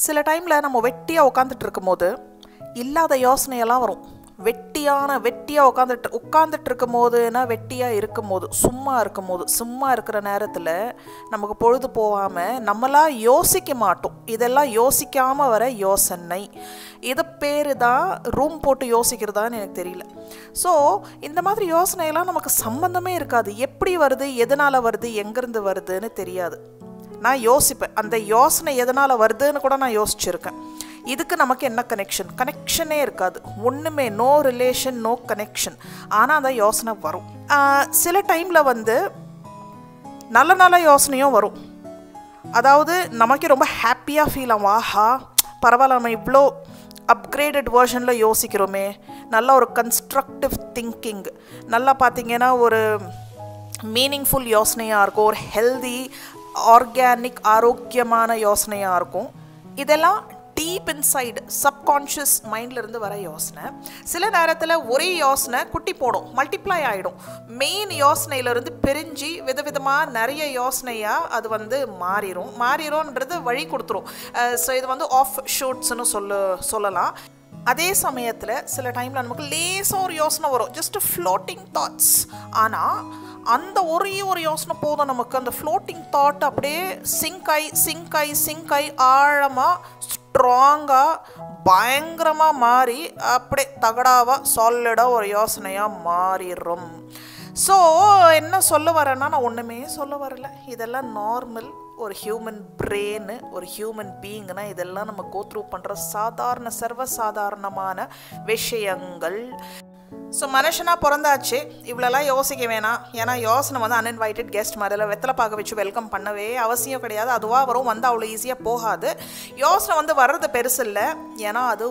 சில டைமில் நம்ம வெட்டியாக உட்காந்துட்டு இருக்கும்போது இல்லாத யோசனையெல்லாம் வரும். வெட்டியாக உட்காந்துட்டு இருக்கும் போதுன்னா வெட்டியாக இருக்கும்போது சும்மா இருக்கிற நேரத்தில் நமக்கு பொழுது போகாமல் நம்மளாம் யோசிக்க மாட்டோம். இதெல்லாம் யோசிக்காமல் வர யோசனை. இதை பேர் தான் ரூம் போட்டு யோசிக்கிறதான்னு எனக்கு தெரியல. ஸோ இந்த மாதிரி யோசனையெல்லாம் நமக்கு சம்மந்தமே இருக்காது. எப்படி வருது, எதனால் வருது, எங்கேருந்து வருதுன்னு தெரியாது. நான் யோசிப்பேன், அந்த யோசனை எதனால் வருதுன்னு கூட நான் யோசிச்சுருக்கேன். இதுக்கு நமக்கு என்ன கனெக்ஷனே இருக்காது. ஒன்றுமே, நோ ரிலேஷன், நோ கனெக்ஷன். ஆனால் அந்த யோசனை வரும். சில டைமில் வந்து நல்ல யோசனையும் வரும். அதாவது நமக்கு ரொம்ப ஹாப்பியாக ஃபீல் ஆகும். ஆஹா பரவாயில்ல, நம்ம இவ்வளோ அப்கிரேடட் வேர்ஷனில் யோசிக்கிறோமே. நல்ல ஒரு கன்ஸ்ட்ரக்டிவ் திங்கிங், நல்லா பார்த்திங்கன்னா ஒரு மீனிங்ஃபுல் யோசனையாக இருக்கும். ஒரு ஹெல்தி ஆர்கானிக் ஆரோக்கியமான யோசனையாக இருக்கும். இதெல்லாம் டீப் இன்சைடு சப்கான்ஷியஸ் மைண்ட்லேருந்து வர யோசனை. சில நேரத்தில் ஒரே யோசனை குட்டி போடும், மல்டிப்ளை ஆகிடும். மெயின் யோசனையிலேருந்து பிரிஞ்சு விதவிதமாக நிறைய யோசனையாக அது வந்து மாறிடும்ன்றது வழி கொடுத்துரும். ஸோ இது வந்து ஆஃப் ஷூட்ஸ்னு சொல்லலாம். அதே சமயத்தில் சில டைமில் நமக்கு லேசாக ஒரு யோசனை வரும், ஜஸ்ட் ஃப்ளோட்டிங் தாட்ஸ். ஆனால் அந்த ஒரே ஒரு யோசனை போதும் நமக்கு அந்த ஃப்ளோட்டிங் தாட் அப்படியே சிங்க் ஆகி ஆழமாக ஸ்ட்ராங்காக பயங்கரமாக மாறி அப்படியே தகடாவாக சாலிடாக ஒரு யோசனையாக மாறிடும். ஸோ என்ன சொல்ல வரேன்னா, நான் ஒன்றுமே சொல்ல வரல. இதெல்லாம் நார்மல். ஒரு ஹியூமன் பிரெயின், ஒரு ஹியூமன் பீயிங்னா இதெல்லாம் நம்ம கோத்ரூ பண்ணுற சர்வசாதாரணமான விஷயங்கள். ஸோ மனுஷனாக பிறந்தாச்சு, இவ்வளோலாம் யோசிக்க வேணாம். ஏன்னா யோசனை வந்து அன்இன்வைட்டட் கெஸ்ட் மாதிரிலாம் வெத்தலை பார்க்க வச்சு வெல்கம் பண்ணவே அவசியம் கிடையாது. அதுவாக வரும், வந்து அவ்வளோ ஈஸியாக போகாது. யோசனை வந்து வர்றது பெருசு இல்லை, ஏன்னா அது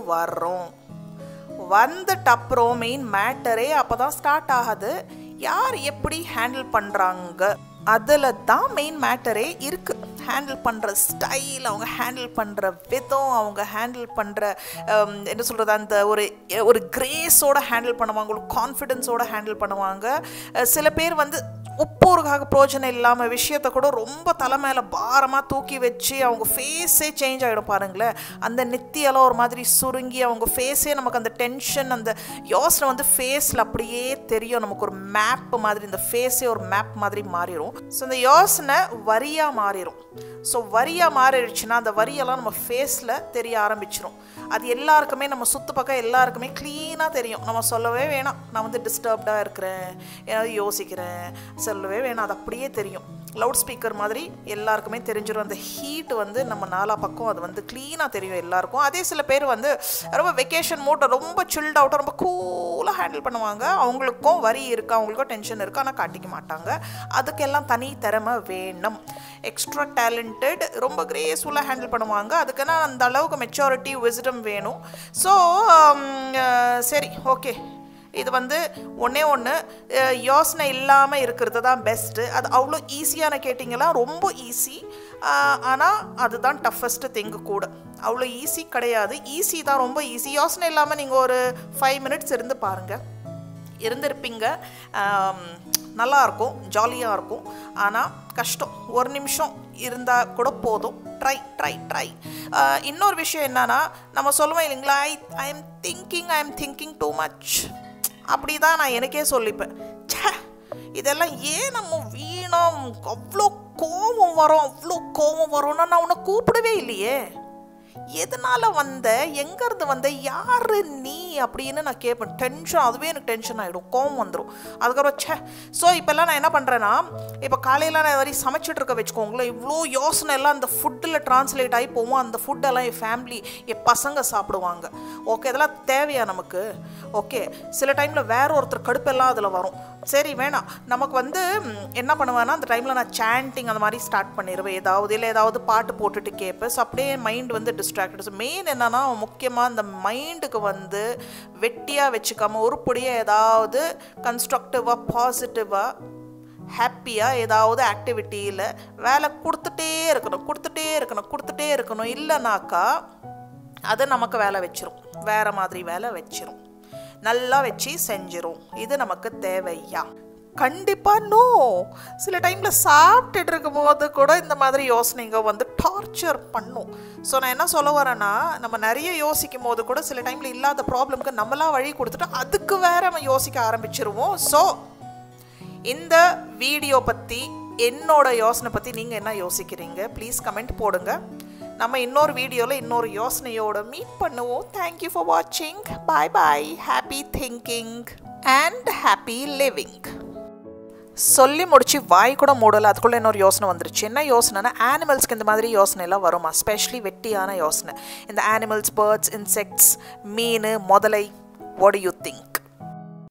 வந்துட்டு அப்புறம் மெயின் மேட்டரே அப்போ தான் ஸ்டார்ட் ஆகுது. யார் எப்படி ஹேண்டில் பண்ணுறாங்க, அதில் தான் மெயின் மேட்டரே இருக்குது. ஹேண்டில் பண்ணுற ஸ்டைல், அவங்க ஹேண்டில் பண்ணுற விதம், அவங்க ஹேண்டில் பண்ணுற என்ன சொல்கிறது, அந்த ஒரு கிரேஸோடு ஹேண்டில் பண்ணுவாங்க, ஒரு கான்ஃபிடென்ஸோடு ஹேண்டில் பண்ணுவாங்க. சில பேர் வந்து ஒப்போருக்காக பிரோஜனம் இல்லாமல் விஷயத்தை கூட ரொம்ப தலை மேலே பாரமாக தூக்கி வச்சு அவங்க ஃபேஸே சேஞ்ச் ஆகிடும். பாருங்களேன், அந்த நெத்தியெல்லாம் ஒரு மாதிரி சுருங்கி அவங்க ஃபேஸே நமக்கு அந்த டென்ஷன், அந்த யோசனை வந்து ஃபேஸில் அப்படியே தெரியும். நமக்கு ஒரு மேப் மாதிரி, இந்த ஃபேஸே ஒரு மேப் மாதிரி மாறிடும். ஸோ இந்த யோசனை வரியாக மாறிடும். ஸோ வரியாக மாறிடுச்சுன்னா அந்த வரியெல்லாம் நம்ம ஃபேஸில் தெரிய ஆரம்பிச்சிடும். அது எல்லாருக்குமே, நம்ம சுற்று பக்கம் எல்லாருக்குமே க்ளீனாக தெரியும். நம்ம சொல்லவே வேணாம், நான் வந்து டிஸ்டர்ப்டாக இருக்கிறேன், ஏதாவது யோசிக்கிறேன், சொல்லவே வேணாம், அது அப்படியே தெரியும். லவுட் ஸ்பீக்கர் மாதிரி எல்லாருக்குமே தெரிஞ்சிடும். அந்த ஹீட் வந்து நம்ம நாலா பக்கம் அது வந்து க்ளீனாக தெரியும் எல்லாருக்கும். அதே சில பேர் வந்து ரொம்ப வெக்கேஷன் மூட்டை ரொம்ப சில்ட் அவுட்டாக ரொம்ப கூலாக ஹேண்டில் பண்ணுவாங்க. அவங்களுக்கும் வரி இருக்குது, அவங்களுக்கும் டென்ஷன் இருக்குது, ஆனால் காட்டிக்க மாட்டாங்க. அதுக்கெல்லாம் தனி திறமை வேணும். எக்ஸ்ட்ரா டேலண்டட், ரொம்ப கிரேஸ்ஃபுல்லாக ஹேண்டில் பண்ணுவாங்க. அதுக்குன்னா அந்த அளவுக்கு மெச்சூரிட்டி, விஸ்டம் வேணும். ஸோ சரி, ஓகே, இது வந்து ஒன்று யோசனை இல்லாமல் இருக்கிறது தான் பெஸ்ட்டு. அது அவ்வளோ ஈஸியான கேட்டிங்களா? ரொம்ப ஈஸி. ஆனால் அதுதான் டஃபஸ்ட்டு திங்கு கூட. அவ்வளோ ஈஸி கிடையாது, ஈஸி தான், ரொம்ப ஈஸி. யோசனை இல்லாமல் நீங்கள் ஒரு 5 மினிட்ஸ் இருந்து பாருங்கள், இருந்திருப்பீங்க. நல்லாயிருக்கும், ஜாலியாக இருக்கும். ஆனால் கஷ்டம். ஒரு நிமிஷம் இருந்தால் கூட போதும். ட்ரை. இன்னொரு விஷயம் என்னன்னா, நம்ம சொல்லுவோம் இல்லைங்களா, I am thinking too much. அப்படி தான் நான் எனக்கே சொல்லிப்பேன். இதெல்லாம் ஏன் நம்ம வீணம், அவ்வளோ கோபம் வரும்னா நான் உன்னை கூப்பிடவே இல்லையே, எதனால் வந்த, எங்கேருந்து வந்த, யார் நீ அப்படின்னு நான் கேட்பேன். டென்ஷன், அதுவே எனக்கு டென்ஷன் ஆகிடும், கோவம் வந்துடும். அதுக்கப்புறம் ஸோ இப்போல்லாம் நான் என்ன பண்ணுறேன்னா, இப்போ காலையில் நான் இது வரைக்கும் சமைச்சிட்டு இருக்க வச்சுக்கோங்களேன், இவ்வளோ யோசனை எல்லாம் அந்த ஃபுட்டில் ட்ரான்ஸ்லேட் ஆகி போவோம். அந்த ஃபுட்டெல்லாம் என் ஃபேமிலி, என் பசங்க சாப்பிடுவாங்க. ஓகே, இதெல்லாம் தேவையா நமக்கு? ஓகே, சில டைமில் வேற ஒருத்தர் கடுப்பெல்லாம் அதில் வரும். சரி வேணாம், நமக்கு வந்து என்ன பண்ணுவேன்னா, அந்த டைமில் நான் சாண்டிங் அந்த மாதிரி ஸ்டார்ட் பண்ணிடுவேன். ஏதாவது பாட்டு போட்டுட்டு கேட்பேன். ஸோ அப்படியே மைண்ட் வந்து டிஸ்ட்ராக்டட். ஸோ மெயின் என்னன்னா, முக்கியமாக இந்த மைண்டுக்கு வந்து வெட்டியாக வச்சுக்காமல் உருப்படியாக ஏதாவது கன்ஸ்ட்ரக்டிவாக, பாசிட்டிவாக, ஹாப்பியாக ஏதாவது ஆக்டிவிட்டியில் வேலை கொடுத்துட்டே இருக்கணும். இல்லைனாக்கா அது நமக்கு வேலை வச்சிரும், வேறு மாதிரி வேலை வச்சிரும், நல்லா வச்சு செஞ்சிரும். இது நமக்கு தேவையா? கண்டிப்பாக நோ. சில டைமில் சாப்பிட்டுட்டு இருக்கும்போது கூட இந்த மாதிரி யோசனைங்க வந்து டார்ச்சர் பண்ணும். ஸோ நான் என்ன சொல்ல வரேன்னா, நம்ம நிறைய யோசிக்கும் போது கூட சில டைமில் இல்லாத ப்ராப்ளம்க்கு நம்மளாம் வழி கொடுத்துட்டு அதுக்கு வேற நம்ம யோசிக்க ஆரம்பிச்சிருவோம். ஸோ இந்த வீடியோ பற்றி, என்னோட யோசனை பற்றி நீங்கள் என்ன யோசிக்கிறீங்க? ப்ளீஸ் கமெண்ட் போடுங்க. நம்ம இன்னொரு வீடியோவில் இன்னொரு யோசனையோட மீட் பண்ணுவோம். தேங்க்யூ ஃபார் வாட்சிங். Bye bye. Happy thinking and happy living. சொல்லி முடிச்சு வாய் கூட மூடலை, அதுக்குள்ளே இன்னொரு யோசனை வந்துருச்சு. என்ன யோசனைனா, ஆனிமல்ஸ்க்கு இந்த மாதிரி யோசனைலாம் வருமா? ஸ்பெஷலி வெட்டியான யோசனை. இந்த ஆனிமல்ஸ், பேர்ட்ஸ், இன்செக்ட்ஸ், மீன், முதலை. What do you think?